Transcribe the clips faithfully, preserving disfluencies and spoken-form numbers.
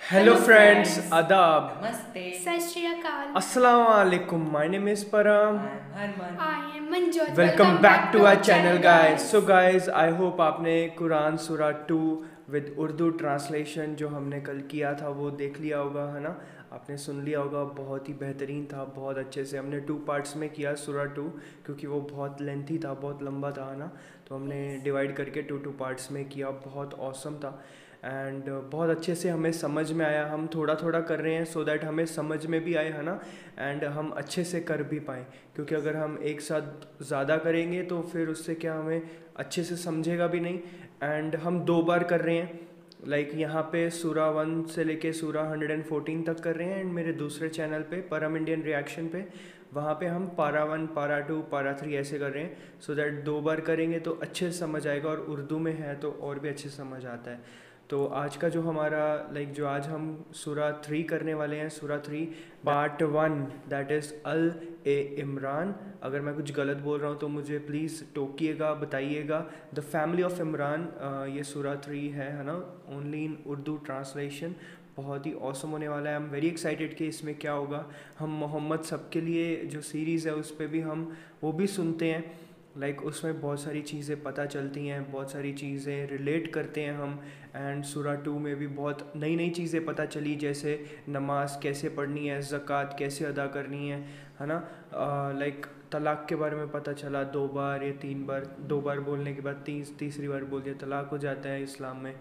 Hello friends, adab. Namaste. Sat Shri Akal. Assalamu alaikum. My name is Param. I'm Harman. I am Manjot. Welcome back to our channel guys. So guys, I hope आपने कुरान सूरा to with Urdu translation जो हमने कल किया था वो देख लिया होगा, है ना? आपने सुन लिया होगा, बहुत ही बेहतरीन था, बहुत अच्छे से हमने टू पार्ट्स में किया सूरा टू, क्योंकि वो बहुत लेंथी था, बहुत लंबा था, है ना? तो हमने डिवाइड करके टू टू पार्ट्स में किया, बहुत ऑसम था एंड बहुत अच्छे से हमें समझ में आया. हम थोड़ा थोड़ा कर रहे हैं सो दैट हमें समझ में भी आए, है ना, एंड हम अच्छे से कर भी पाएँ, क्योंकि अगर हम एक साथ ज़्यादा करेंगे तो फिर उससे क्या हमें अच्छे से समझेगा भी नहीं. एंड हम दो बार कर रहे हैं, लाइक like यहाँ पे सूरा वन से लेके सूरा हंड्रेड एंड फोर्टीन तक कर रहे हैं, एंड मेरे दूसरे चैनल पे परम इंडियन रिएक्शन पे वहाँ पे हम पारा वन, पारा टू, पारा थ्री ऐसे कर रहे हैं, सो so दैट दो बार करेंगे तो अच्छे से समझ आएगा, और उर्दू में है तो और भी अच्छे से समझ आता है. तो आज का जो हमारा लाइक जो आज हम सूरा थ्री करने वाले हैं, सूरा three part one, that is Al e Imran. अगर मैं कुछ गलत बोल रहा हूँ तो मुझे प्लीज़ टोकिएगा, बताइएगा. द फैमिली ऑफ इमरान, ये सूरा थ्री है है ना, ओनली इन उर्दू ट्रांसलेशन. बहुत ही ऑसम होने वाला है. आई एम वेरी एक्साइटेड कि इसमें क्या होगा. हम मोहम्मद सबके लिए जो सीरीज़ है उस पर भी हम वो भी सुनते हैं, लाइक like, उसमें बहुत सारी चीज़ें पता चलती हैं, बहुत सारी चीज़ें रिलेट करते हैं हम. एंड सूरा टू में भी बहुत नई नई चीज़ें पता चली, जैसे नमाज कैसे पढ़नी है, ज़कात कैसे अदा करनी है है ना, लाइक तलाक़ के बारे में पता चला, दो बार या तीन बार, दो बार बोलने के बाद तीस तीसरी बार बोल दिया तलाक़ हो जाता है इस्लाम में.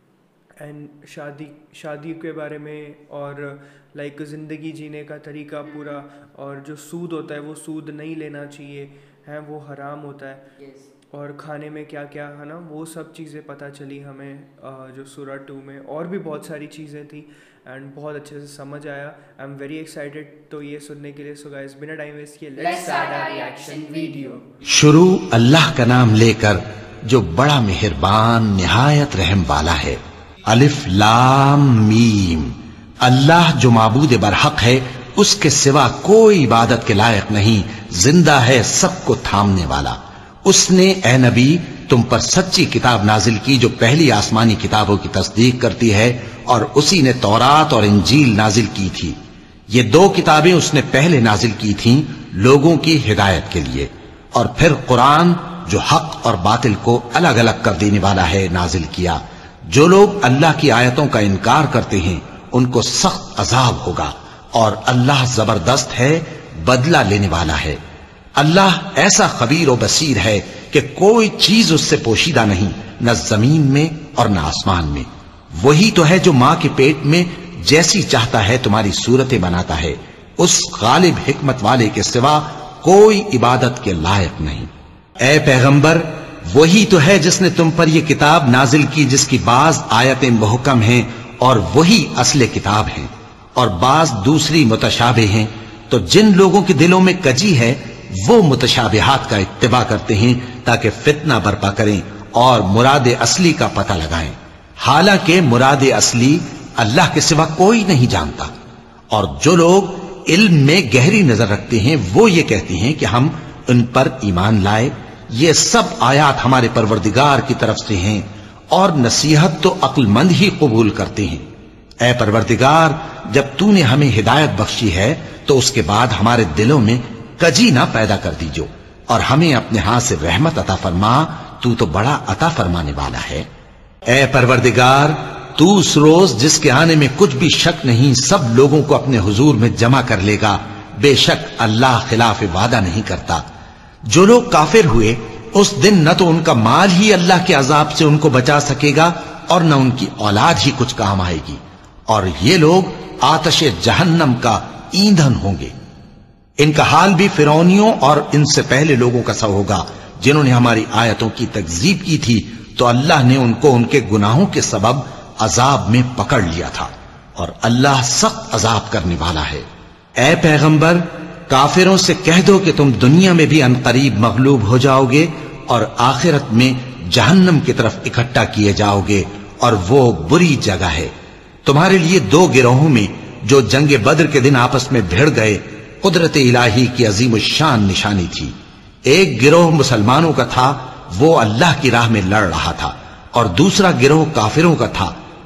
एंड शादी शादी के बारे में, और लाइक ज़िंदगी जीने का तरीका पूरा, और जो सूद होता है वो सूद नहीं लेना चाहिए है, वो हराम होता है. Yes. और खाने में क्या क्या है ना, वो सब चीज़ें पता चली हमें जो सूरा टू में. और भी बहुत सारी चीज़ें थी एंड बहुत अच्छे से समझ आया. आई एम वेरी एक्साइटेड तो ये सुनने के लिए. सो गाइस, बिना टाइम वेस्ट किए let's start our reaction video. शुरू अल्लाह का नाम लेकर जो बड़ा मेहरबान निहायत रहम वाला है. अलिफ लाम मीम. अल्लाह जो माबूद बरहक है, उसके सिवा कोई इबादत के लायक नहीं, जिंदा है, सबको थामने वाला. उसने ए नबी तुम पर सच्ची किताब नाजिल की जो पहली आसमानी किताबों की तस्दीक करती है, और उसी ने तौरात और इंजील नाजिल की थी. ये दो किताबें उसने पहले नाजिल की थीं लोगों की हिदायत के लिए, और फिर कुरान जो हक और बातिल को अलग अलग कर देने वाला है नाजिल किया. जो लोग अल्लाह की आयतों का इनकार करते हैं उनको सख्त अजाब होगा, और अल्लाह जबरदस्त है, बदला लेने वाला है. अल्लाह ऐसा खबीर और बसीर है कि कोई चीज उससे पोशीदा नहीं, न जमीन में और न आसमान में. वही तो है जो मां के पेट में जैसी चाहता है तुम्हारी सूरतें बनाता है. उस गालिब हिकमत वाले के सिवा कोई इबादत के लायक नहीं. ए पैगंबर, वही तो है जिसने तुम पर यह किताब नाजिल की जिसकी बाज आयतें मुहकम हैं और वही असले किताब हैं, और बाज दूसरी मुतशाबे हैं. तो जिन लोगों के दिलों में कजी है वो मुतशाबिहात का इत्तिबा करते हैं ताकि फितना बर्पा करें और मुराद असली का पता लगाएं. हालांकि मुराद असली अल्लाह के सिवा कोई नहीं जानता. और जो लोग इल्म में गहरी नजर रखते हैं वो ये कहते हैं कि हम उन पर ईमान लाए. ये सब आयात हमारे परवरदिगार की तरफ से हैं, और नसीहत तो अक्लमंद ही कबूल करते हैं. ऐ परवरदिगार, जब तूने हमें हिदायत बख्शी है तो उसके बाद हमारे दिलों में कजी ना पैदा कर दीजो, और हमें अपने हाथ से रहमत अता फरमा. तू तो बड़ा अता फरमाने वाला है. ऐ परवरदिगार, तू उस रोज जिसके आने में कुछ भी शक नहीं सब लोगों को अपने हुजूर में जमा कर लेगा. बेशक अल्लाह खिलाफ वादा नहीं करता. जो लोग काफिर हुए उस दिन न तो उनका माल ही अल्लाह के अजाब से उनको बचा सकेगा, और न उनकी औलाद ही कुछ काम आएगी, और ये लोग आतश जहन्नम का ईंधन होंगे. इनका हाल भी फिरौनियों और इनसे पहले लोगों का सा होगा जिन्होंने हमारी आयतों की तकजीब की थी, तो अल्लाह ने उनको उनके गुनाहों के सबब अजाब में पकड़ लिया था, और अल्लाह सख्त अजाब करने वाला है. ए पैगंबर, काफिरों से कह दो कि तुम दुनिया में भी अनकरीब मगलूब हो जाओगे और आखिरत में जहन्नम की तरफ इकट्ठा किए जाओगे, और वो बुरी जगह है. तुम्हारे लिए दो गिरोहों में जो जंगे बद्र के दिन आपस में भिड़ गए कुदरत इलाही की अजीम शान निशानी थी. एक गिरोह मुसलमानों का था, वो अल्लाह की राह में लड़ रहा था, और दूसरा गिरोह काफिरों का था,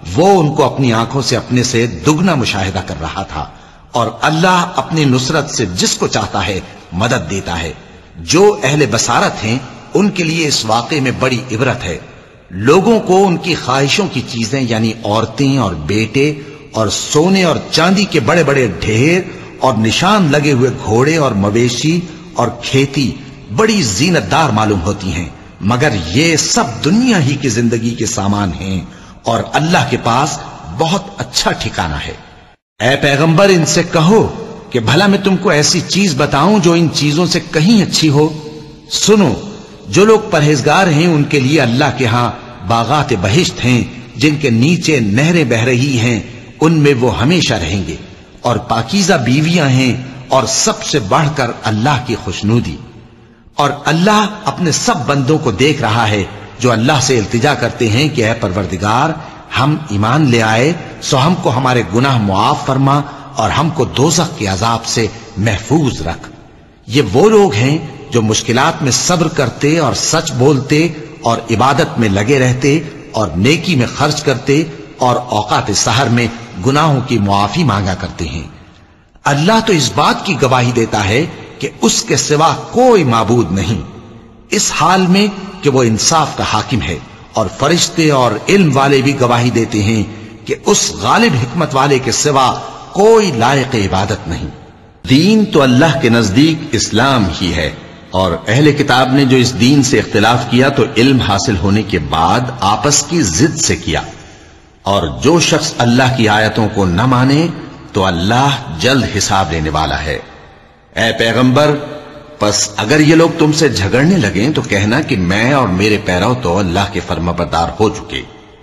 وہ ان کو اپنی آنکھوں سے اپنے سے دگنا مشاہدہ کر رہا تھا، اور اللہ اپنی نصرت سے جس کو چاہتا ہے مدد دیتا ہے۔ جو اہل بصارت ہیں ان کے لیے اس واقعے میں بڑی عبرت ہے۔ لوگوں کو ان کی خواہشوں کی چیزیں یعنی عورتیں اور بیٹے اور سونے اور چاندی کے بڑے بڑے ڈھیر اور نشان لگے ہوئے گھوڑے اور مویشی اور کھیتی بڑی زینت دار معلوم ہوتی ہیں، مگر یہ سب دنیا ہی کی زندگی کے سامان ہیں اور اللہ کے پاس بہت اچھا ٹھکانہ ہے۔ اے پیغمبر ان سے کہو کہ بھلا میں تم کو ایسی چیز بتاؤں جو ان چیزوں سے کہیں اچھی ہو؟ سنو، جو لوگ پرہیزگار ہیں ان کے لیے اللہ کے ہاں باغات بہشت ہیں جن کے نیچے نہریں بہ رہی ہیں، ان میں وہ ہمیشہ رہیں گے، اور پاکیزہ بیویاں ہیں، اور سب سے بڑھ کر اللہ کی خوشنودی۔ اور اللہ اپنے سب بندوں کو دیکھ رہا ہے جو اللہ سے التجا کرتے ہیں کہ اے پروردگار، ہم ایمان لے آئے سو ہم کو ہمارے گناہ معاف فرما اور ہم کو دوزخ کے عذاب سے محفوظ رکھ۔ یہ وہ لوگ ہیں جو مشکلات میں صبر کرتے اور سچ بولتے اور عبادت میں لگے رہتے اور نیکی میں خرچ کرتے اور اوقات سحر میں گناہوں کی معافی مانگا کرتے ہیں۔ اللہ تو اس بات کی گواہی دیتا ہے کہ اس کے سوا کوئی معبود نہیں، اس حال میں کہ وہ انصاف کا حاکم ہے، اور فرشتے اور علم والے بھی گواہی دیتے ہیں کہ اس غالب حکمت والے کے سوا کوئی لائق عبادت نہیں۔ دین تو اللہ کے نزدیک اسلام ہی ہے، اور اہل کتاب نے جو اس دین سے اختلاف کیا تو علم حاصل ہونے کے بعد آپس کی ضد سے کیا، اور جو شخص اللہ کی آیتوں کو نہ مانے تو اللہ جلد حساب لینے والا ہے۔ اے پیغمبر، پس اگر یہ لوگ تم سے جھگڑنے لگیں تو کہنا کہ میں اور میرے پیرو تو اللہ کے فرمانبردار ہو چکے،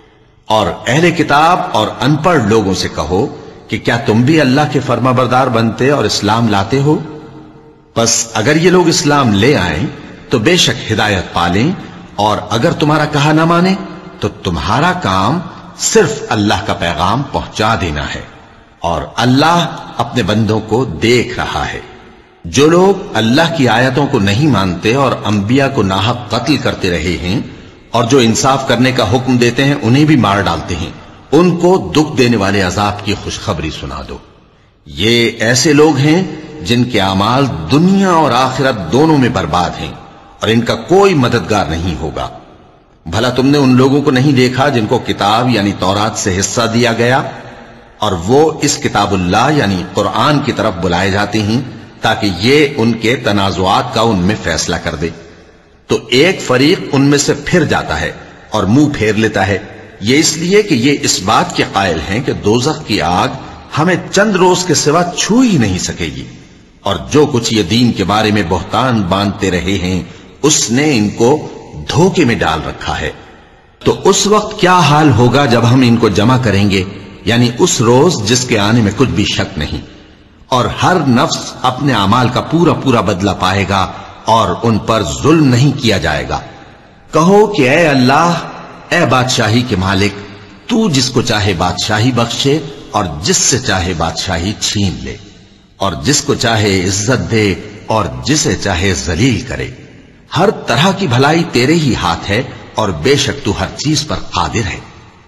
اور اہل کتاب اور ان پڑھ لوگوں سے کہو کہ کیا تم بھی اللہ کے فرمانبردار بنتے اور اسلام لاتے ہو؟ پس اگر یہ لوگ اسلام لے آئیں تو بے شک ہدایت پالیں، اور اگر تمہارا کہا نہ مانے تو تمہارا کام صرف اللہ کا پیغام پہنچا دینا ہے، اور اللہ اپنے بندوں کو دیکھ رہا ہے۔ جو لوگ اللہ کی آیتوں کو نہیں مانتے اور انبیاء کو ناحق قتل کرتے رہے ہیں، اور جو انصاف کرنے کا حکم دیتے ہیں انہیں بھی مار ڈالتے ہیں، ان کو دکھ دینے والے عذاب کی خوشخبری سنا دو۔ یہ ایسے لوگ ہیں جن کے اعمال دنیا اور آخرت دونوں میں برباد ہیں، اور ان کا کوئی مددگار نہیں ہوگا۔ بھلا تم نے ان لوگوں کو نہیں دیکھا جن کو کتاب یعنی تورات سے حصہ دیا گیا، اور وہ اس کتاب اللہ یعنی قرآن کی طرف بلائے جاتے ہیں تاکہ یہ ان کے تنازعات کا ان میں فیصلہ کر دے، تو ایک فریق ان میں سے پھر جاتا ہے اور منہ پھیر لیتا ہے، یہ اس لیے کہ یہ اس بات کے قائل ہیں کہ دوزخ کی آگ ہمیں چند روز کے سوا چھو ہی نہیں سکے گی، اور جو کچھ یہ دین کے بارے میں بہتان باندھتے رہے ہیں اس نے ان کو دھوکے میں ڈال رکھا ہے۔ تو اس وقت کیا حال ہوگا جب ہم ان کو جمع کریں گے، یعنی اس روز جس کے آنے میں کچھ بھی شک نہیں، اور ہر نفس اپنے اعمال کا پورا پورا بدلہ پائے گا اور ان پر ظلم نہیں کیا جائے گا۔ کہو کہ اے اللہ، اے بادشاہی کے مالک، تو جس کو چاہے بادشاہی بخشے اور جس سے چاہے بادشاہی چھین لے، اور جس کو چاہے عزت دے اور جسے چاہے ذلیل کرے۔ ہر طرح کی بھلائی تیرے ہی ہاتھ ہے، اور بے شک تو ہر چیز پر قادر ہے۔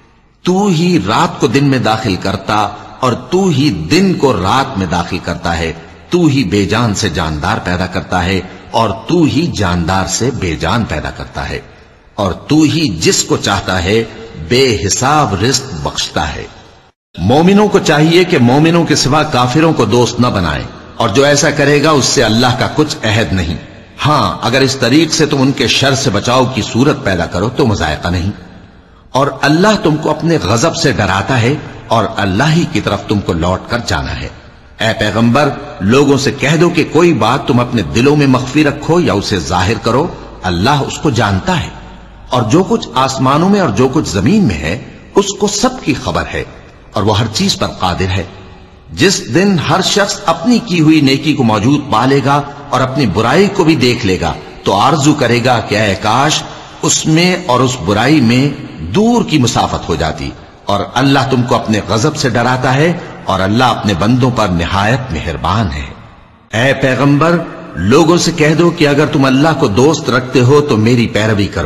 تو ہی رات کو دن میں داخل کرتا اور تو ہی دن کو رات میں داخل کرتا ہے، تو ہی بے جان سے جاندار پیدا کرتا ہے اور تو ہی جاندار سے بے جان پیدا کرتا ہے، اور تو ہی جس کو چاہتا ہے بے حساب رزق بخشتا ہے۔ مومنوں کو چاہیے کہ مومنوں کے سوا کافروں کو دوست نہ بنائیں، اور جو ایسا کرے گا اس سے اللہ کا کچھ عہد نہیں۔ ہاں اگر اس طریق سے تم ان کے شر سے بچاؤ کی صورت پیدا کرو تو مذائقہ نہیں، اور اللہ تم کو اپنے غضب سے ڈراتا ہے اور اللہ ہی کی طرف تم کو لوٹ کر جانا ہے۔ اے پیغمبر، لوگوں سے کہہ دو کہ کوئی بات تم اپنے دلوں میں مخفی رکھو یا اسے ظاہر کرو، اللہ اس کو جانتا ہے، اور جو کچھ آسمانوں میں اور جو کچھ زمین میں ہے اس کو سب کی خبر ہے، اور وہ ہر چیز پر قادر ہے۔ جس دن ہر شخص اپنی کی ہوئی نیکی کو موجود پا لے گا اور اپنی برائی کو بھی دیکھ لے گا تو آرزو کرے گا کہ اے کاش اس میں اور اس برائی میں دور کی مسافت ہو جاتی، اور اللہ تم کو اپنے غضب سے ڈراتا ہے، اور اللہ اپنے بندوں پر نہایت مہربان ہے۔ اے پیغمبر، لوگوں سے کہہ دو کہ اگر تم اللہ کو دوست رکھتے ہو تو میری پیروی کرو،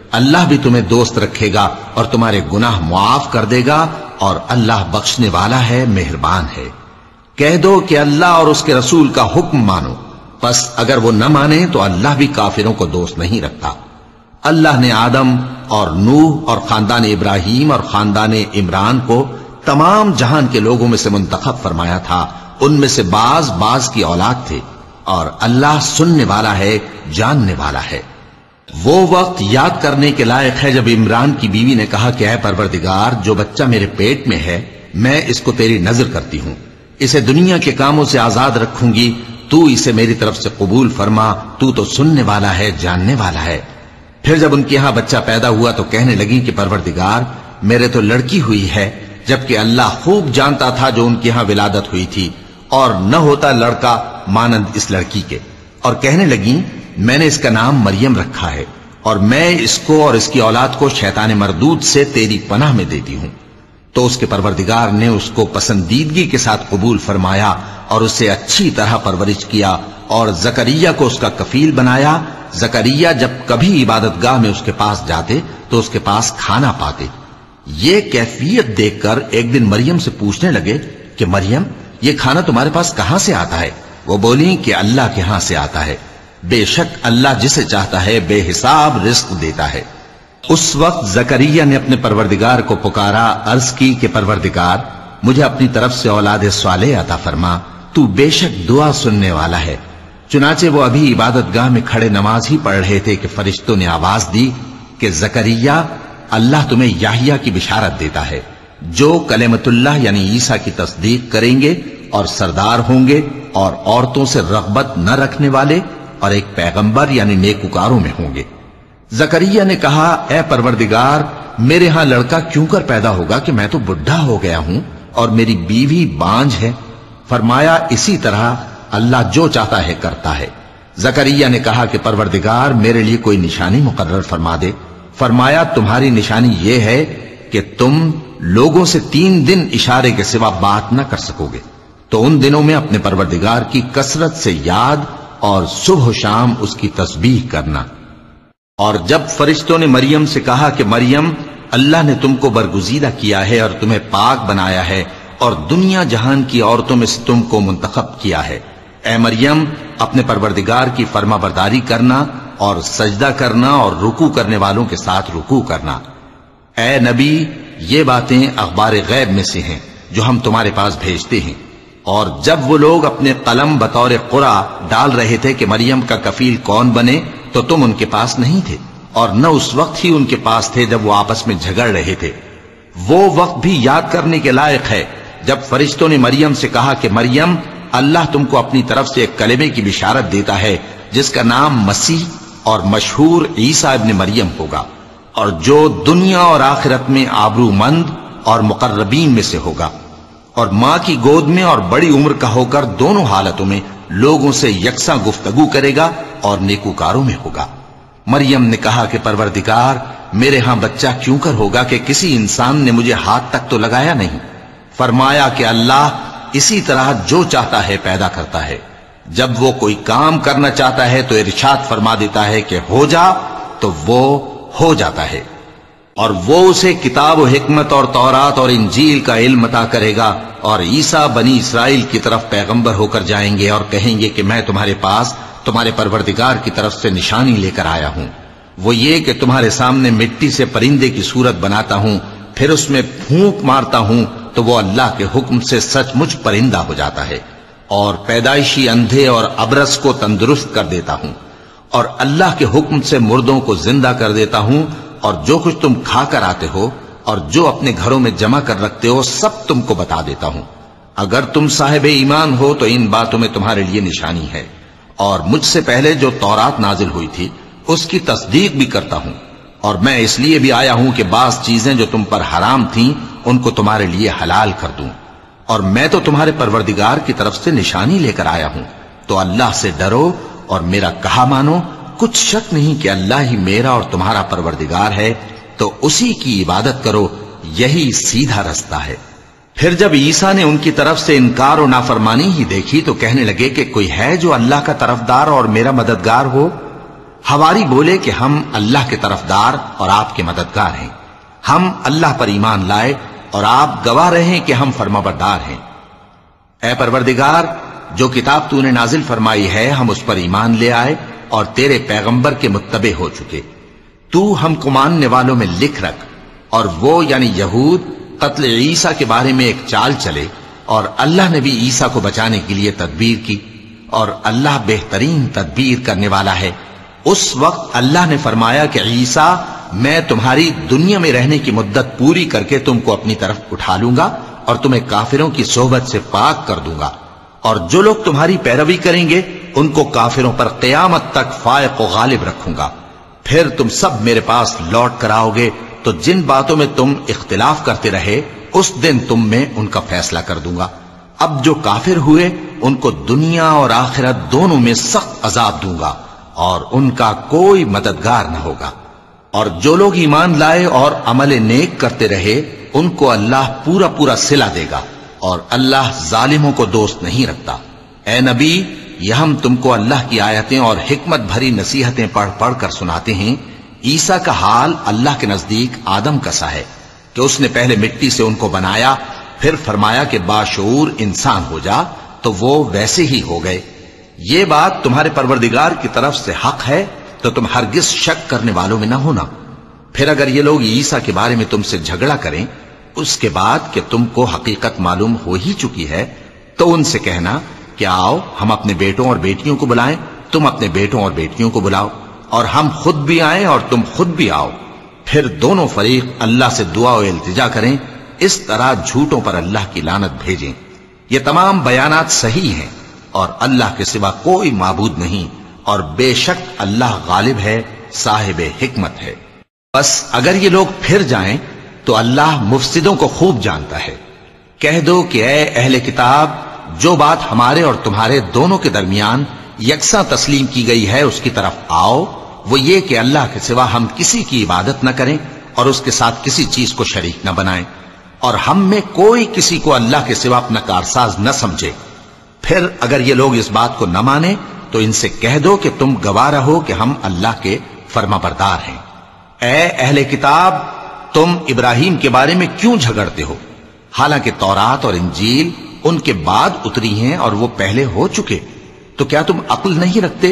اللہ بھی تمہیں دوست رکھے گا اور تمہارے گناہ معاف کر دے گا، اور اللہ بخشنے والا ہے، مہربان ہے۔ کہہ دو کہ اللہ اور اس کے رسول کا حکم مانو، پس اگر وہ نہ مانے تو اللہ بھی کافروں کو دوست نہیں رکھتا۔ اللہ نے آدم اور نوح اور خاندان ابراہیم اور خاندان عمران کو تمام جہان کے لوگوں میں سے منتخب فرمایا تھا، ان میں سے بعض بعض کی اولاد تھے، اور اللہ سننے والا ہے، جاننے والا ہے۔ وہ وقت یاد کرنے کے لائق ہے جب عمران کی بیوی نے کہا کہ اے پروردگار، جو بچہ میرے پیٹ میں ہے میں اس کو تیری نذر کرتی ہوں، اسے دنیا کے کاموں سے آزاد رکھوں گی، تو اسے میری طرف سے قبول فرما، تو تو سننے والا ہے، جاننے والا ہے۔ پھر جب ان کے ہاں بچہ پیدا ہوا تو کہنے لگی کہ پروردگار، میرے تو لڑکی ہوئی ہے، جبکہ اللہ خوب جانتا تھا جو ان کے ہاں ولادت ہوئی تھی، اور نہ ہوتا لڑکا مانند اس لڑکی کے۔ اور کہنے لگیں میں نے اس کا نام مریم رکھا ہے، اور میں اس کو اور اس کی اولاد کو شیطان مردود سے تیری پناہ میں دیتی ہوں۔ تو اس کے پروردگار نے اس کو پسندیدگی کے ساتھ قبول فرمایا اور اسے اچھی طرح پرورش کیا، اور زکریا کو اس کا کفیل بنایا۔ زکریا جب کبھی عبادت گاہ میں اس کے پاس جاتے تو اس کے پاس کھانا پاتے۔ یہ کیفیت دیکھ کر ایک دن مریم سے پوچھنے لگے کہ مریم، یہ کھانا تمہارے پاس کہاں سے آتا ہے؟ وہ بولی کہ اللہ کے ہاں سے آتا ہے، بے شک اللہ جسے چاہتا ہے بے حساب رزق دیتا ہے۔ اس وقت زکریا نے اپنے پروردگار کو پکارا، عرض کی کہ پروردگار، مجھے اپنی طرف سے اولاد صالح عطا فرما، تو بے شک دعا سننے والا ہے۔ چنانچہ وہ ابھی عبادت گاہ میں کھڑے نماز ہی پڑھ رہے تھے کہ فرشتوں نے آواز دی کہ زکریا، اللہ تمہیں یحییٰ کی بشارت دیتا ہے، جو کلمۃ اللہ یعنی عیسیٰ کی تصدیق کریں گے اور سردار ہوں گے اور عورتوں سے رغبت نہ رکھنے والے، اور ایک پیغمبر یعنی نیکوکاروں میں ہوں گے۔ زکریا نے کہا، اے پروردگار، میرے ہاں لڑکا کیوں کر پیدا ہوگا کہ میں تو بڈھا ہو گیا ہوں اور میری بیوی بانجھ ہے؟ فرمایا، اسی طرح اللہ جو چاہتا ہے کرتا ہے۔ زکریا نے کہا کہ پروردگار، میرے لیے کوئی نشانی مقرر فرما دے۔ فرمایا، تمہاری نشانی یہ ہے کہ تم لوگوں سے تین دن اشارے کے سوا بات نہ کر سکو گے، تو ان دنوں میں اپنے پروردگار کی کثرت سے یاد اور صبح و شام اس کی تسبیح کرنا۔ اور جب فرشتوں نے مریم سے کہا کہ مریم، اللہ نے تم کو برگزیدہ کیا ہے اور تمہیں پاک بنایا ہے اور دنیا جہان کی عورتوں میں سے تم کو منتخب کیا ہے، اے مریم، اپنے پروردگار کی فرما برداری کرنا اور سجدہ کرنا اور رکوع کرنے والوں کے ساتھ رکوع کرنا۔ اے نبی، یہ باتیں اخبار غیب میں سے ہیں جو ہم تمہارے پاس بھیجتے ہیں۔ اور جب وہ لوگ اپنے قلم بطور قرعہ ڈال رہے تھے کہ مریم کا کفیل کون بنے، تو تم ان کے پاس نہیں تھے، اور نہ اس وقت ہی ان کے پاس تھے جب وہ آپس میں جھگڑ رہے تھے۔ وہ وقت بھی یاد کرنے کے لائق ہے جب فرشتوں نے مریم سے کہا کہ مریم، اللہ تم کو اپنی طرف سے ایک کلمے کی بشارت دیتا ہے جس کا نام مسیح اور مشہور عیسیٰ ابن مریم ہوگا، اور جو دنیا اور آخرت میں آبرو مند اور مقربین میں سے ہوگا، اور ماں کی گود میں اور بڑی عمر کا ہو کر دونوں حالتوں میں لوگوں سے یکساں گفتگو کرے گا اور نیکوکاروں میں ہوگا۔ مریم نے کہا کہ پروردگار، میرے ہاں بچہ کیوں کر ہوگا کہ کسی انسان نے مجھے ہاتھ تک تو لگایا نہیں؟ فرمایا کہ اللہ اسی طرح جو چاہتا ہے پیدا کرتا ہے، جب وہ کوئی کام کرنا چاہتا ہے تو ارشاد فرما دیتا ہے کہ ہو جا، تو وہ ہو جاتا ہے۔ اور وہ اسے کتاب و حکمت اور تورات اور انجیل کا علم عطا کرے گا، اور عیسیٰ بنی اسرائیل کی طرف پیغمبر ہو کر جائیں گے اور کہیں گے کہ میں تمہارے پاس تمہارے پروردگار کی طرف سے نشانی لے کر آیا ہوں، وہ یہ کہ تمہارے سامنے مٹی سے پرندے کی صورت بناتا ہوں، پھر اس میں پھونک مارتا ہوں تو وہ اللہ کے حکم سے سچ مچ پرندہ ہو جاتا ہے، اور پیدائشی اندھے اور ابرص کو تندرست کر دیتا ہوں، اور اللہ کے حکم سے مردوں کو زندہ کر دیتا ہوں، اور جو کچھ تم کھا کر آتے ہو اور جو اپنے گھروں میں جمع کر رکھتے ہو سب تم کو بتا دیتا ہوں۔ اگر تم صاحب ایمان ہو تو ان باتوں میں تمہارے لیے نشانی ہے، اور مجھ سے پہلے جو تورات نازل ہوئی تھی اس کی تصدیق بھی کرتا ہوں، اور میں اس لیے بھی آیا ہوں کہ بعض چیزیں جو تم پر حرام تھیں ان کو تمہارے لیے حلال کر دوں، اور میں تو تمہارے پروردگار کی طرف سے نشانی لے کر آیا ہوں، تو اللہ سے ڈرو اور میرا کہا مانو۔ کچھ شک نہیں کہ اللہ ہی میرا اور تمہارا پروردگار ہے، تو اسی کی عبادت کرو، یہی سیدھا رستہ ہے۔ پھر جب عیسیٰ نے ان کی طرف سے انکار و نافرمانی ہی دیکھی تو کہنے لگے کہ کوئی ہے جو اللہ کا طرفدار اور میرا مددگار ہو؟ حواری بولے کہ ہم اللہ کے طرفدار اور آپ کے مددگار ہیں، ہم اللہ پر ایمان لائے اور آپ گواہ رہے کہ ہم فرمانبردار ہیں۔ اے پروردگار، جو کتاب تو نے نازل فرمائی ہے ہم اس پر ایمان لے آئے اور تیرے پیغمبر کے متبع ہو چکے۔ تو ہم کو ماننے والوں میں لکھ رکھ، اور وہ یعنی یہود قتل عیسیٰ کے بارے میں ایک چال چلے، اور اللہ نے بھی عیسیٰ کو بچانے کے لیے تدبیر کی، اور اللہ بہترین تدبیر کرنے والا ہے۔ اس وقت اللہ نے فرمایا کہ عیسیٰ، میں تمہاری دنیا میں رہنے کی مدت پوری کر کے تم کو اپنی طرف اٹھا لوں گا اور تمہیں کافروں کی صحبت سے پاک کر دوں گا، اور جو لوگ تمہاری پیروی کریں گے ان کو کافروں پر قیامت تک فائق و غالب رکھوں گا۔ پھر تم سب میرے پاس لوٹ کر آؤ گے تو جن باتوں میں تم اختلاف کرتے رہے اس دن تم میں ان کا فیصلہ کر دوں گا۔ اب جو کافر ہوئے ان کو دنیا اور آخرت دونوں میں سخت عذاب دوں گا اور ان کا کوئی مددگار نہ ہوگا۔ اور جو لوگ ایمان لائے اور عمل نیک کرتے رہے ان کو اللہ پورا پورا صلہ دے گا، اور اللہ ظالموں کو دوست نہیں رکھتا۔ اے نبی، یہ ہم تم کو اللہ کی آیتیں اور حکمت بھری نصیحتیں پڑھ پڑھ کر سناتے ہیں۔ عیسیٰ کا حال اللہ کے نزدیک آدم کا سا ہے کہ اس نے پہلے مٹی سے ان کو بنایا، پھر فرمایا کہ باشعور انسان ہو جا، تو وہ ویسے ہی ہو گئے۔ یہ بات تمہارے پروردگار کی طرف سے حق ہے، تو تم ہرگز شک کرنے والوں میں نہ ہونا۔ پھر اگر یہ لوگ عیسیٰ کے بارے میں تم سے جھگڑا کریں اس کے بعد کہ تم کو حقیقت معلوم ہو ہی چکی ہے، تو ان سے کہنا کہ آؤ ہم اپنے بیٹوں اور بیٹیوں کو بلائیں، تم اپنے بیٹوں اور بیٹیوں کو بلاؤ، اور ہم خود بھی آئیں اور تم خود بھی آؤ۔ پھر دونوں فریق اللہ سے دعا و التجا کریں، اس طرح جھوٹوں پر اللہ کی لعنت بھیجیں۔ یہ تمام بیانات صحیح ہیں، اور اللہ کے سوا کوئی معبود نہیں، اور بے شک اللہ غالب ہے، صاحب حکمت ہے۔ بس اگر یہ لوگ پھر جائیں تو اللہ مفسدوں کو خوب جانتا ہے۔ کہہ دو کہ اے اہل کتاب، جو بات ہمارے اور تمہارے دونوں کے درمیان یکساں تسلیم کی گئی ہے اس کی طرف آؤ، وہ یہ کہ اللہ کے سوا ہم کسی کی عبادت نہ کریں اور اس کے ساتھ کسی چیز کو شریک نہ بنائیں، اور ہم میں کوئی کسی کو اللہ کے سوا اپنا کارساز نہ سمجھے۔ پھر اگر یہ لوگ اس بات کو نہ مانیں تو ان سے کہہ دو کہ تم گواہ رہو کہ ہم اللہ کے فرما بردار ہیں۔ اے اہل کتاب، تم ابراہیم کے بارے میں کیوں جھگڑتے ہو، حالانکہ تورات اور انجیل ان کے بعد اتری ہیں اور وہ پہلے ہو چکے؟ تو کیا تم عقل نہیں رکھتے؟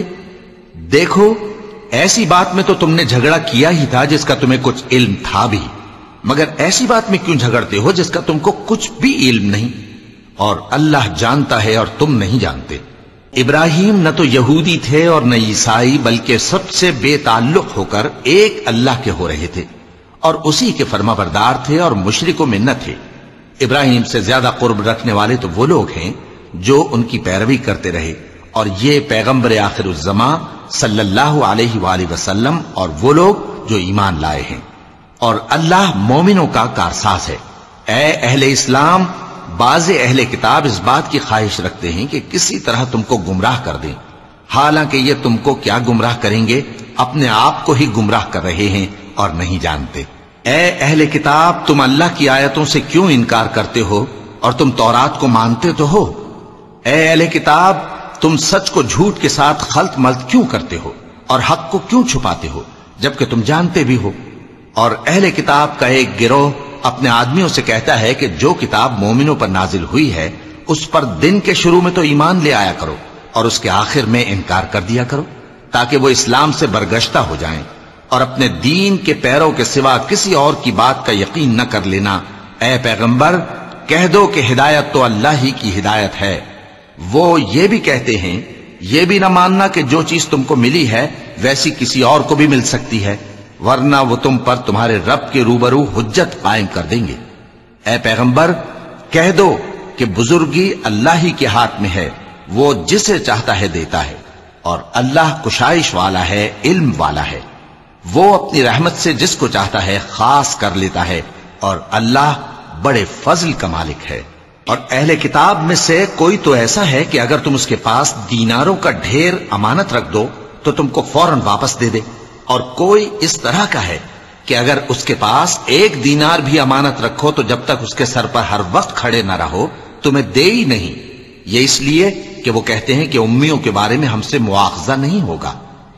دیکھو، ایسی بات میں تو تم نے جھگڑا کیا ہی تھا جس کا تمہیں کچھ علم تھا بھی، مگر ایسی بات میں کیوں جھگڑتے ہو جس کا تم کو کچھ بھی علم نہیں؟ اور اللہ جانتا ہے اور تم نہیں جانتے۔ ابراہیم نہ تو یہودی تھے اور نہ عیسائی، بلکہ سب سے بے تعلق ہو کر ایک اللہ کے ہو رہے تھے، اور اسی کے فرما بردار تھے اور مشرکوں میں نہ تھے۔ ابراہیم سے زیادہ قرب رکھنے والے تو وہ لوگ ہیں جو ان کی پیروی کرتے رہے، اور یہ پیغمبر آخر الزماں صلی اللہ علیہ وآلہ وسلم اور وہ لوگ جو ایمان لائے ہیں، اور اللہ مومنوں کا کارساز ہے۔ اے اہل اسلام، بعض اہل کتاب اس بات کی خواہش رکھتے ہیں کہ کسی طرح تم کو گمراہ کر دیں، حالانکہ یہ تم کو کیا گمراہ کریں گے، اپنے آپ کو ہی گمراہ کر رہے ہیں اور نہیں جانتے۔ اے اہل کتاب، تم اللہ کی آیتوں سے کیوں انکار کرتے ہو اور تم تورات کو مانتے تو ہو؟ اے اہل کتاب، تم سچ کو جھوٹ کے ساتھ خلط ملط کیوں کرتے ہو اور حق کو کیوں چھپاتے ہو جبکہ تم جانتے بھی ہو؟ اور اہل کتاب کا ایک گروہ اپنے آدمیوں سے کہتا ہے کہ جو کتاب مومنوں پر نازل ہوئی ہے اس پر دن کے شروع میں تو ایمان لے آیا کرو اور اس کے آخر میں انکار کر دیا کرو، تاکہ وہ اسلام سے برگشتہ ہو جائیں، اور اپنے دین کے پیروں کے سوا کسی اور کی بات کا یقین نہ کر لینا۔ اے پیغمبر، کہہ دو کہ ہدایت تو اللہ ہی کی ہدایت ہے۔ وہ یہ بھی کہتے ہیں، یہ بھی نہ ماننا کہ جو چیز تم کو ملی ہے ویسی کسی اور کو بھی مل سکتی ہے، ورنہ وہ تم پر تمہارے رب کے روبرو حجت قائم کر دیں گے۔ اے پیغمبر، کہہ دو کہ بزرگی اللہ ہی کے ہاتھ میں ہے، وہ جسے چاہتا ہے دیتا ہے، اور اللہ کشائش والا ہے، علم والا ہے۔ وہ اپنی رحمت سے جس کو چاہتا ہے خاص کر لیتا ہے، اور اللہ بڑے فضل کا مالک ہے۔ اور اہل کتاب میں سے کوئی تو ایسا ہے کہ اگر تم اس کے پاس دیناروں کا ڈھیر امانت رکھ دو تو تم کو فوراً واپس دے دے، اور کوئی اس طرح کا ہے کہ اگر اس کے پاس ایک دینار بھی امانت رکھو تو جب تک اس کے سر پر ہر وقت کھڑے نہ رہو تمہیں دے ہی نہیں، یہ اس لیے کہ وہ کہتے ہیں کہ امیوں کے بارے میں ہم سے مواخذہ نہیں ہوگا۔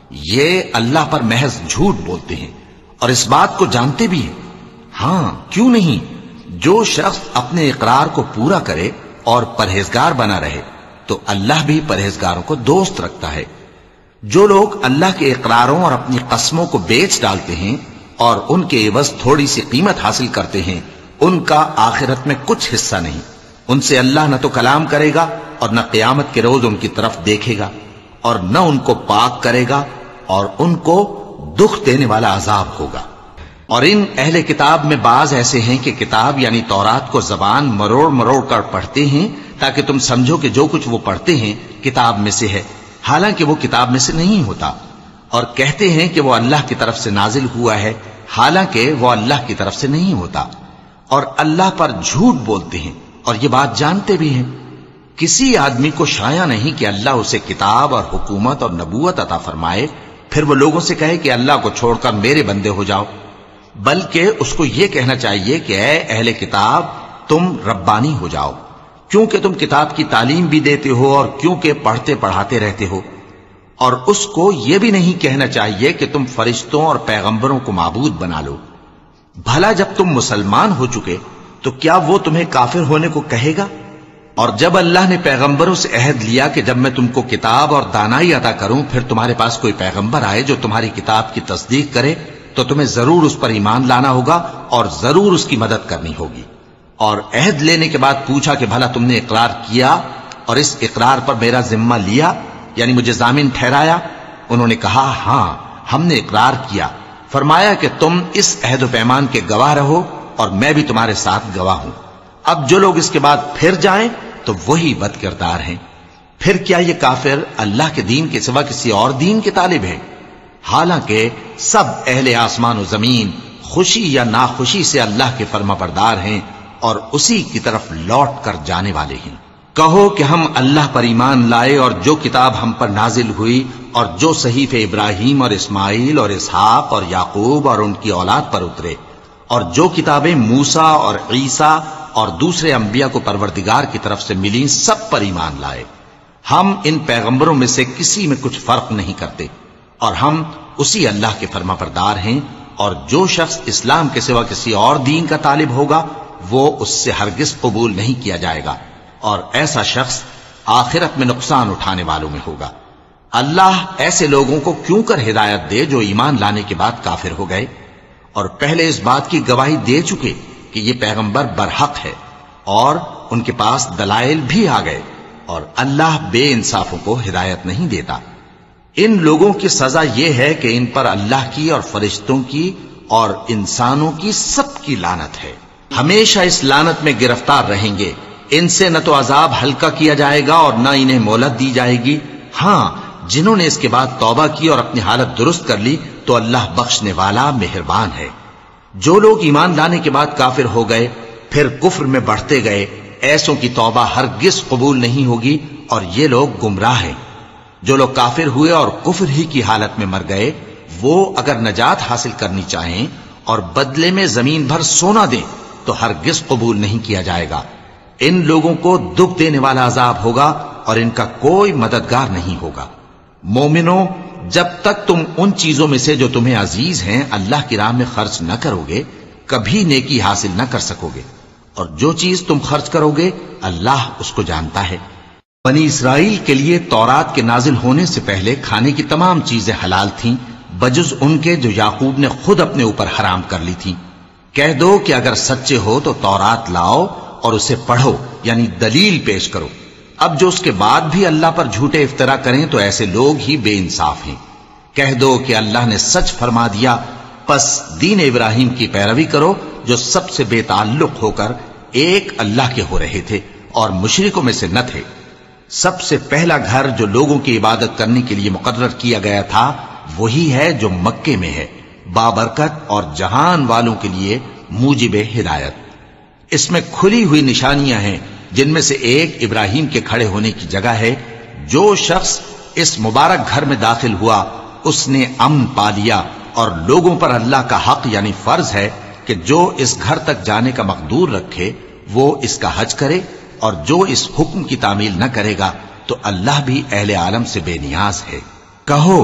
یہ اللہ پر محض جھوٹ بولتے ہیں اور اس بات کو جانتے بھی ہیں۔ ہاں کیوں نہیں، جو شخص اپنے اقرار کو پورا کرے اور پرہیزگار بنا رہے تو اللہ بھی پرہیزگاروں کو دوست رکھتا ہے۔ جو لوگ اللہ کے اقراروں اور اپنی قسموں کو بیچ ڈالتے ہیں اور ان کے عوض تھوڑی سی قیمت حاصل کرتے ہیں، ان کا آخرت میں کچھ حصہ نہیں۔ ان سے اللہ نہ تو کلام کرے گا اور نہ قیامت کے روز ان کی طرف دیکھے گا، اور نہ ان کو پاک کرے گا، اور ان کو دکھ دینے والا عذاب ہوگا۔ اور ان اہل کتاب میں بعض ایسے ہیں کہ کتاب یعنی تورات کو زبان مروڑ مروڑ کر پڑھتے ہیں تاکہ تم سمجھو کہ جو کچھ وہ پڑھتے ہیں کتاب میں سے ہے، حالانکہ وہ کتاب میں سے نہیں ہوتا، اور کہتے ہیں کہ وہ اللہ کی طرف سے نازل ہوا ہے، حالانکہ وہ اللہ کی طرف سے نہیں ہوتا، اور اللہ پر جھوٹ بولتے ہیں اور یہ بات جانتے بھی ہیں۔ کسی آدمی کو شایع نہیں کہ اللہ اسے کتاب اور حکومت اور نبوت عطا فرمائے، پھر وہ لوگوں سے کہے کہ اللہ کو چھوڑ کر میرے بندے ہو جاؤ، بلکہ اس کو یہ کہنا چاہیے کہ اے اہل کتاب تم ربانی ہو جاؤ، کیونکہ تم کتاب کی تعلیم بھی دیتے ہو اور کیونکہ پڑھتے پڑھاتے رہتے ہو۔ اور اس کو یہ بھی نہیں کہنا چاہیے کہ تم فرشتوں اور پیغمبروں کو معبود بنا لو۔ بھلا جب تم مسلمان ہو چکے تو کیا وہ تمہیں کافر ہونے کو کہے گا؟ اور جب اللہ نے پیغمبروں سے عہد لیا کہ جب میں تم کو کتاب اور دانائی عطا کروں پھر تمہارے پاس کوئی پیغمبر آئے جو تمہاری کتاب کی تصدیق کرے تو تمہیں ضرور اس پر ایمان لانا ہوگا اور ضرور اس کی مدد کرنی ہوگی۔ اور عہد لینے کے بعد پوچھا کہ بھلا تم نے اقرار کیا اور اس اقرار پر میرا ذمہ لیا، یعنی مجھے ضامن ٹھہرایا؟ انہوں نے کہا ہاں ہم نے اقرار کیا۔ فرمایا کہ تم اس عہد و پیمان کے گواہ رہو اور میں بھی تمہارے ساتھ گواہ ہوں۔ اب جو لوگ اس کے بعد پھر جائیں تو وہی بد کردار ہیں۔ پھر کیا یہ کافر اللہ کے دین کے سوا کسی اور دین کے طالب ہیں؟ حالانکہ سب اہل آسمان و زمین خوشی یا ناخوشی سے اللہ کے فرما بردار ہیں اور اسی کی طرف لوٹ کر جانے والے ہیں۔ کہو کہ ہم اللہ پر ایمان لائے اور جو کتاب ہم پر نازل ہوئی اور جو صحیفے ابراہیم اور اسماعیل اور اسحاق اور یعقوب اور ان کی اولاد پر اترے، اور جو کتابیں موسیٰ اور عیسیٰ اور دوسرے انبیاء کو پروردگار کی طرف سے ملیں، سب پر ایمان لائے۔ ہم ان پیغمبروں میں سے کسی میں کچھ فرق نہیں کرتے، اور ہم اسی اللہ کے فرما بردار ہیں۔ اور جو شخص اسلام کے سوا کسی اور دین کا طالب ہوگا وہ اس سے ہرگز قبول نہیں کیا جائے گا، اور ایسا شخص آخرت میں نقصان اٹھانے والوں میں ہوگا۔ اللہ ایسے لوگوں کو کیوں کر ہدایت دے جو ایمان لانے کے بعد کافر ہو گئے اور پہلے اس بات کی گواہی دے چکے کہ یہ پیغمبر برحق ہے اور ان کے پاس دلائل بھی آ گئے، اور اللہ بے انصافوں کو ہدایت نہیں دیتا۔ ان لوگوں کی سزا یہ ہے کہ ان پر اللہ کی اور فرشتوں کی اور انسانوں کی سب کی لعنت ہے، ہمیشہ اس لعنت میں گرفتار رہیں گے۔ ان سے نہ تو عذاب ہلکا کیا جائے گا اور نہ انہیں مہلت دی جائے گی۔ ہاں جنہوں نے اس کے بعد توبہ کی اور اپنی حالت درست کر لی تو اللہ بخشنے والا مہربان ہے۔ جو لوگ ایمان لانے کے بعد کافر ہو گئے پھر کفر میں بڑھتے گئے، ایسوں کی توبہ ہرگز قبول نہیں ہوگی اور یہ لوگ گمراہ ہیں۔ جو لوگ کافر ہوئے اور کفر ہی کی حالت میں مر گئے، وہ اگر نجات حاصل کرنی چاہیں اور بدلے میں زمین بھر سونا دیں تو ہرگز قبول نہیں کیا جائے گا۔ ان لوگوں کو دکھ دینے والا عذاب ہوگا اور ان کا کوئی مددگار نہیں ہوگا۔ مومنوں، جب تک تم ان چیزوں میں سے جو تمہیں عزیز ہیں اللہ کی راہ میں خرچ نہ کرو گے کبھی نیکی حاصل نہ کر سکو گے، اور جو چیز تم خرچ کرو گے اللہ اس کو جانتا ہے۔ بنی اسرائیل کے لیے تورات کے نازل ہونے سے پہلے کھانے کی تمام چیزیں حلال تھیں بجز ان کے جو یعقوب نے خود اپنے اوپر حرام کر لی تھیں۔ کہہ دو کہ اگر سچے ہو تو تورات لاؤ اور اسے پڑھو، یعنی دلیل پیش کرو۔ اب جو اس کے بعد بھی اللہ پر جھوٹے افطرا کریں تو ایسے لوگ ہی بے انصاف ہیں۔ کہہ دو کہ اللہ نے سچ فرما دیا، پس دین ابراہیم کی پیروی کرو جو سب سے بے تعلق ہو کر ایک اللہ کے ہو رہے تھے اور مشرکوں میں سے نہ تھے۔ سب سے پہلا گھر جو لوگوں کی عبادت کرنے کے لیے مقرر کیا گیا تھا وہی ہے جو مکے میں ہے، بابرکت اور جہان والوں کے لیے موجب ہدایت۔ اس میں کھلی ہوئی نشانیاں ہیں جن میں سے ایک ابراہیم کے کھڑے ہونے کی جگہ ہے۔ جو شخص اس مبارک گھر میں داخل ہوا اس نے امن پا لیا، اور لوگوں پر اللہ کا حق یعنی فرض ہے کہ جو اس گھر تک جانے کا مقدور رکھے وہ اس کا حج کرے، اور جو اس حکم کی تعمیل نہ کرے گا تو اللہ بھی اہل عالم سے بے نیاز ہے۔ کہو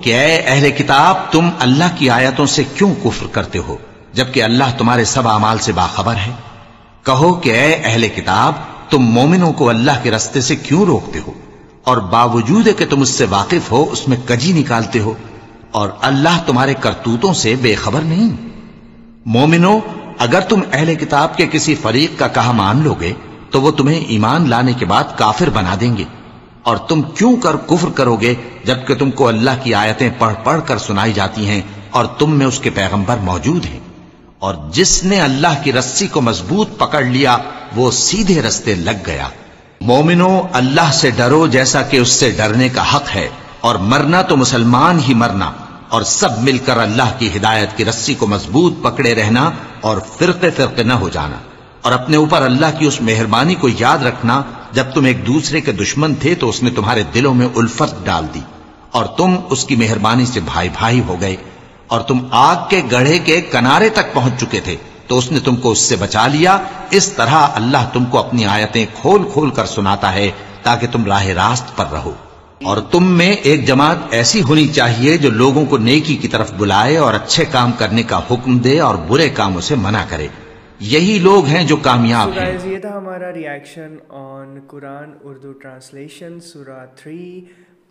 کہ اے اہل کتاب تم اللہ کی آیتوں سے کیوں کفر کرتے ہو جبکہ اللہ تمہارے سب اعمال سے باخبر ہے؟ کہو کہ اے اہل کتاب تم مومنوں کو اللہ کے رستے سے کیوں روکتے ہو اور باوجود کہ تم اس سے واقف ہو اس میں کجی نکالتے ہو اور اللہ تمہارے کرتوتوں سے بے خبر نہیں؟ مومنو اگر تم اہل کتاب کے کسی فریق کا کہا مان لو گے تو وہ تمہیں ایمان لانے کے بعد کافر بنا دیں گے، اور تم کیوں کر کفر کرو گے جبکہ تم کو اللہ کی آیتیں پڑھ پڑھ کر سنائی جاتی ہیں اور تم میں اس کے پیغمبر موجود ہیں؟ اور جس نے اللہ کی رسی کو مضبوط پکڑ لیا وہ سیدھے رستے لگ گیا۔ مومنو اللہ سے ڈرو جیسا کہ اس سے ڈرنے کا حق ہے، اور مرنا تو مسلمان ہی مرنا، اور سب مل کر اللہ کی ہدایت کی رسی کو مضبوط پکڑے رہنا اور فرقے فرقے نہ ہو جانا، اور اپنے اوپر اللہ کی اس مہربانی کو یاد رکھنا جب تم ایک دوسرے کے دشمن تھے تو اس نے تمہارے دلوں میں الفت ڈال دی اور تم اس کی مہربانی سے بھائی بھائی ہو گئے، اور تم آگ کے گڑھے کے کنارے تک پہنچ چکے تھے تو اس نے تم کو اس سے بچا لیا۔ اس طرح اللہ تم کو اپنی آیتیں کھول کھول کر سناتا ہے تاکہ تم راہ راست پر رہو۔ اور تم میں ایک جماعت ایسی ہونی چاہیے جو لوگوں کو نیکی کی طرف بلائے اور اچھے کام کرنے کا حکم دے اور برے کاموں سے منع کرے، یہی لوگ ہیں جو کامیاب So ہیں۔ guys, یہ تھا ہمارا reaction on Quran Urdu translation سورہ three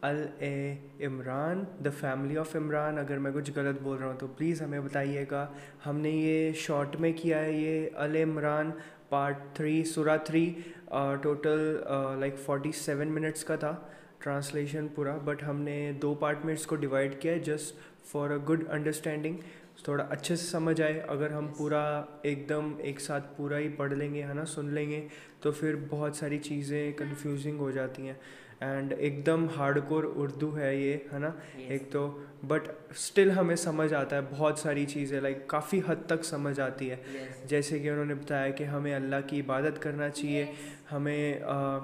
Al Imran, the family of Imran. اگر میں کچھ غلط بول رہا ہوں تو پلیز ہمیں بتائیے گا۔ ہم نے یہ شارٹ میں کیا ہے، یہ ال-عمران پارٹ تھری سورہ three, total like forty seven minutes کا تھا ٹرانسلیشن پورا، بٹ ہم نے دو پارٹ میں اس کو ڈیوائڈ کیا ہے just for a good understanding, تھوڑا اچھے سے سمجھ آئے۔ اگر ہم پورا ایک دم ایک ساتھ پورا ہی پڑھ لیں گے ہے نا، سن لیں گے تو پھر بہت ساری چیزیں کنفیوزنگ ہو جاتی ہیں، اینڈ ایک دم ہارڈ کور اردو ہے یہ ہے نا ایک تو، بٹ اسٹل ہمیں سمجھ آتا ہے بہت ساری چیزیں، لائک کافی حد تک سمجھ آتی ہے۔ جیسے کہ انہوں نے بتایا کہ ہمیں اللہ کی عبادت کرنا چاہیے، ہمیں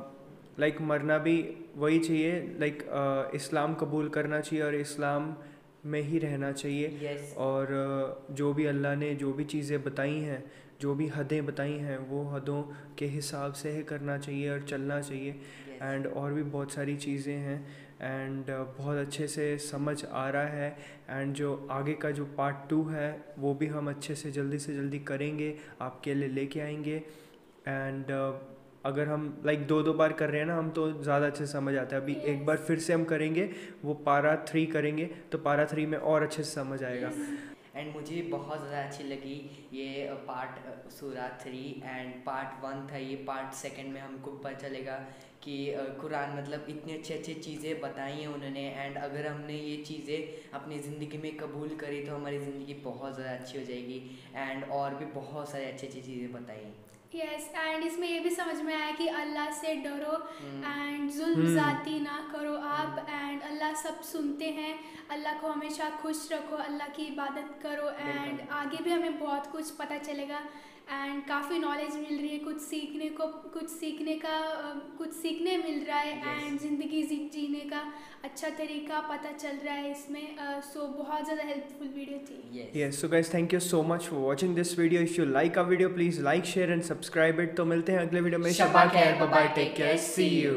لائک مرنا بھی وہی چاہیے، لائک اسلام قبول کرنا چاہیے اور اسلام میں ہی رہنا چاہیے، اور جو بھی اللہ نے جو بھی چیزیں بتائی ہیں، جو بھی حدیں بتائی ہیں وہ حدوں کے حساب سے ہی کرنا چاہیے اور چلنا چاہیے، اینڈ اور بھی بہت ساری چیزیں ہیں، اینڈ بہت اچھے سے سمجھ آ رہا ہے، اینڈ جو آگے کا جو پارٹ ٹو ہے وہ بھی ہم اچھے سے جلدی سے جلدی کریں گے، آپ کے لیے لے کے آئیں گے، اینڈ اگر ہم لائک دو دو بار کر رہے ہیں نا ہم تو زیادہ اچھے سے سمجھ آتا ہے۔ ابھی ایک بار پھر سے ہم کریں گے، وہ پارا تھری کریں گے تو پارا تھری میں اور اچھے سے سمجھ آئے گا۔ اینڈ مجھے بہت زیادہ اچھی لگی یہ پارٹ سورہ تھری، اینڈ پارٹ ون تھا یہ، پارٹ سیکنڈ میں ہم کو پتہ چلے گا کہ قرآن مطلب اتنی اچھی اچھی چیزیں بتائی ہیں انہوں نے، اینڈ اگر ہم نے یہ چیزیں اپنی زندگی میں قبول کری تو ہماری زندگی بہت زیادہ اچھی ہو جائے گی، اینڈ اور بھی بہت سارے اچھی اچھی چیزیں بتائی ہیں۔ یس، اینڈ اس میں یہ بھی سمجھ میں آیا کہ اللہ سے ڈرو اینڈ ظلم ذاتی نہ کرو آپ، اینڈ اللہ سب سنتے ہیں، اللہ کو ہمیشہ خوش رکھو، اللہ کی عبادت کرو، اینڈ آگے بھی ہمیں بہت کچھ پتہ چلے گا، اینڈ کافی نالج مل رہی ہے، کچھ سیکھنے کو کچھ سیکھنے کا کچھ سیکھنے مل رہا ہے، اینڈ زندگی جینے کا اچھا طریقہ پتہ چل رہا ہے اس میں، سو بہت زیادہ ہیلپ فل ویڈیو تھی۔ Yes, so guys thank you so much for watching this video. If you like our video please like share and subscribe it. تو ملتے ہیں اگلے ویڈیو میں، شبہ خیر، bye bye, take care, see you.